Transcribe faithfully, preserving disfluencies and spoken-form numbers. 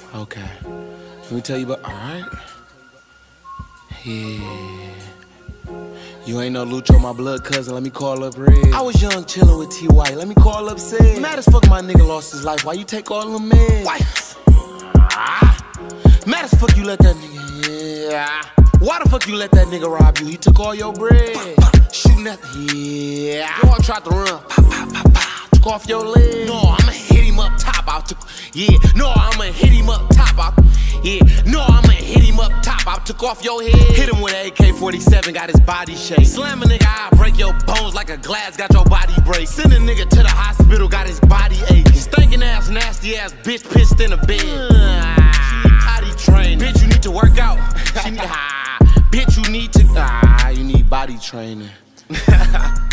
Okay. Let me tell you about, alright? Yeah. You ain't no Lucho, my blood cousin, let me call up Red. I was young chillin' with T Y, let me call up Sid. Mad as fuck my nigga lost his life, why you take all them meds? Why? Ah. Mad as fuck you let that nigga, yeah. Why the fuck you let that nigga rob you? He took all your bread. Shooting at the, yeah. Yo, I tried to run, pop, pop, pop, pop. Took off your leg. No, I'ma hit him up top out. Took, yeah, no, I'ma hit him up top out. Yeah, no, I'ma hit him up top out. Took off your head. Hit him with an A K forty-seven, got his body shake. Slam a nigga, I break your bones like a glass, got your body break. Send a nigga to the hospital, got his body aching. Stinking ass, nasty ass bitch pissed in a bed. She need potty training. Bitch, you need to work out. She need, ah, bitch, you need to, ah, you need body training.